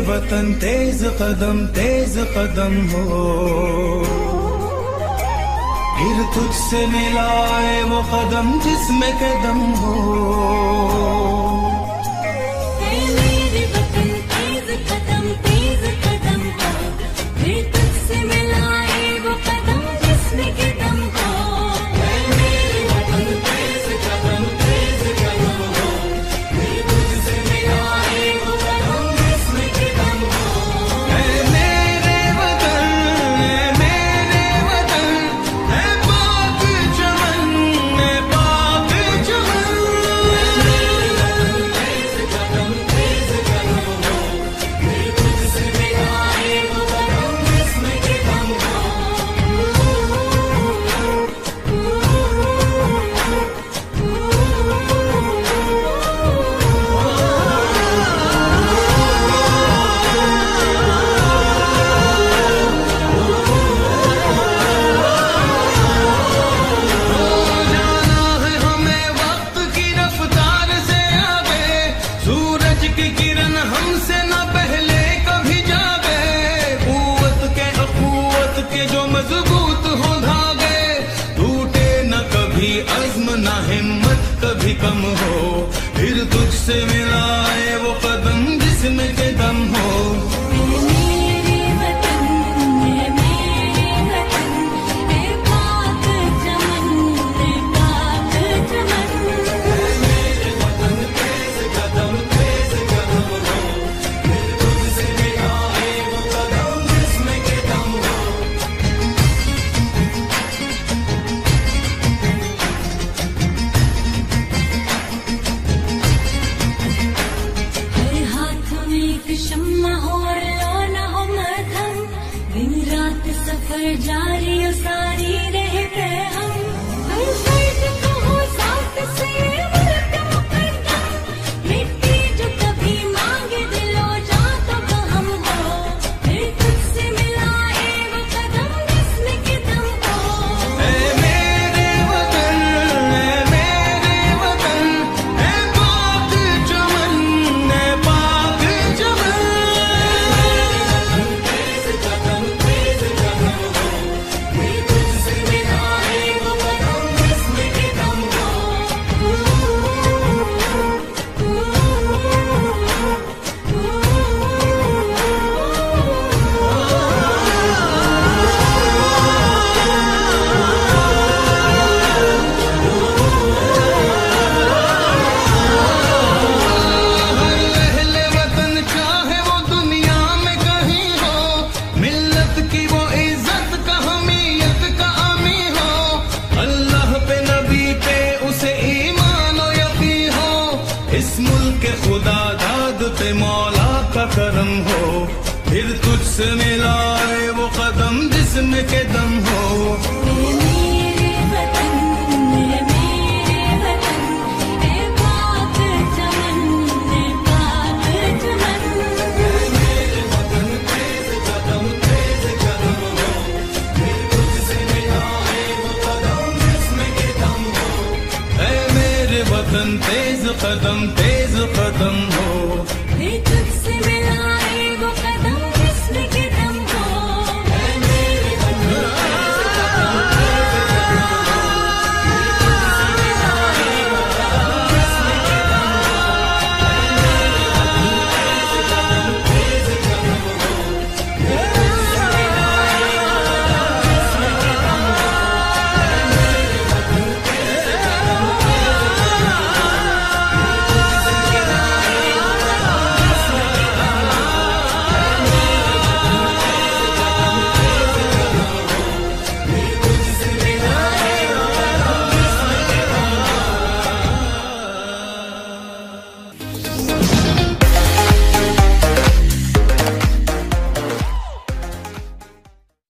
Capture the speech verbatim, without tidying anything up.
वतन तेज कदम तेज कदम हो, फिर तुझसे मिलाए वो कदम जिसमें कदम हो। मेरे वतन तेज कदम तेज कदम हो, फिर तुझसे मिलाए वो कदम जिसमें कदम हो। मेरे वतन तेज कदम तेज कदम हो, फिर तुझसे मिलाए वो कदम जिसमें कदम हो। मेरे वतन मेरे वतन है पाक चमन है पाक चमन। मेरे वतन तेज कदम तेज कदम हो, फिर तुझसे मिलाए वो कदम जिसमें कदम हो। जाना है हमें वक्त की रफ्तार से आगे, सूरज की किरण हमसे न पहले कभी जागे। कुव्वत के अकुव्वत के जो मजबूत हो धागे, टूटे न कभी अज़्म न हिम्मत कभी कम हो, फिर तुझसे मिलाए वो कदम जिसमें कदम हो। मेरे वतन है मेरे वतन है पाक चमन है पाक चमन। मेरे वतन तेज कदम तेज कदम हो, फिर तुझसे मिलाए वो कदम जिसमें कदम हो। हर हाथ में एक शम्मा हो और लौना हो मध्यम, दिन रात सफर जारी और सारी रहते हम। हर फर्द को हो साथ से मुल्क मुकद्दम, मिट्टी जो कभी मांगे दिलो जा तब हम हो, फिर तुझसे मिलाए वो कदम जिसमें कदम हो। ऐ मेरे वतन ऐ मेरे वतन है पाक चमन है पाक चमन। तेज कदम तेज कदम हो, फिर तुझसे मिलाए वो कदम जिसमें कदम हो। हर अहले वतन चाहे वो दुनिया में कहीं हो, मिल्लत की वो इज्जत का हमीयत का आमी हो। अल्लाह पे नबी पे उसे ईमान और यकीन हो, इस मुल्क के खुदा दाद पे मौला का करम हो, फिर तुझसे मिलाए वो कदम जिसमें कदम हो। मेरे वतन है मेरे वतन है पाक चमन है पाक चमन। मेरे वतन तेज कदम तेज कदम हो, फिर तुझसे मिलाए वो कदम जिसमें कदम हो। ऐ मेरे वतन तेज कदम